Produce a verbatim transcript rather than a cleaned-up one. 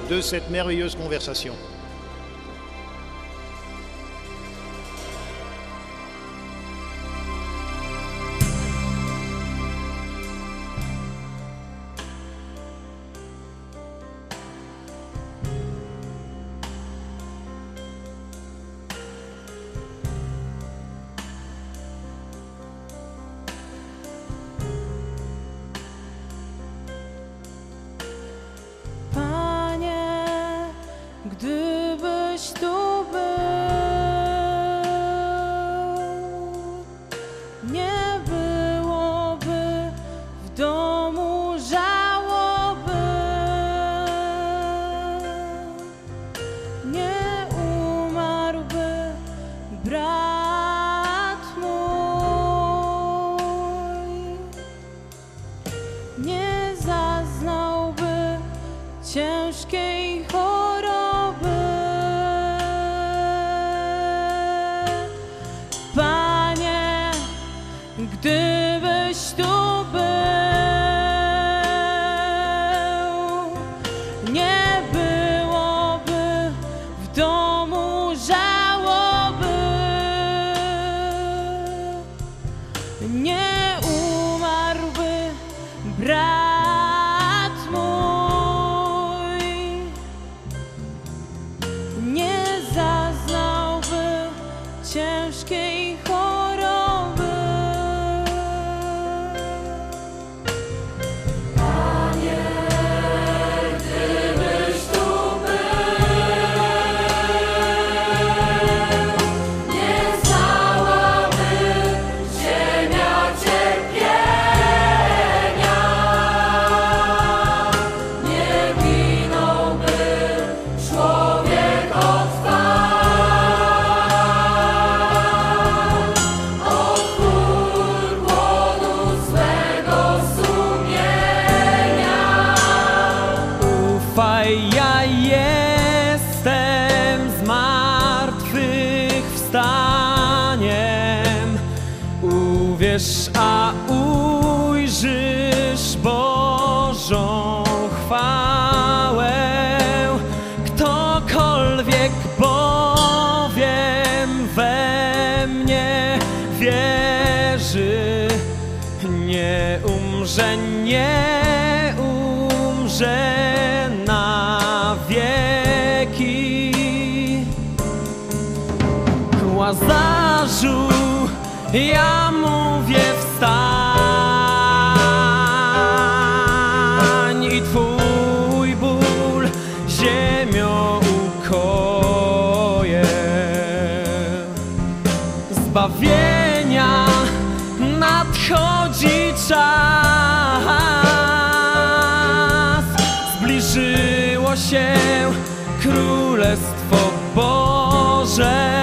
de cette merveilleuse conversation. Gdybyś tu był, nie byłoby w domu żałoby, nie umarłby brat mój, nie zaznałby ciężkiej choroby. Panie, gdybyś tu był, nie byłoby w domu żałoby, nie umarłby brat mój, nie zaznałby ciężkiej choroby. Panie, gdybyś tu był, nie znałaby ziemia cierpienia, nie ginąłby człowiek od Ja jestem zmartwychwstaniem. Uwierz, a ujrzysz Bożą chwałę. Ktokolwiek bowiem we mnie wierzy, nie umrze, nie umrze na wieki. Łazarzu, ja mówię, wstań i twój ból ziemią ukoje. Zbawienia nadchodzi czas, zbliżyło się Królestwo Boże.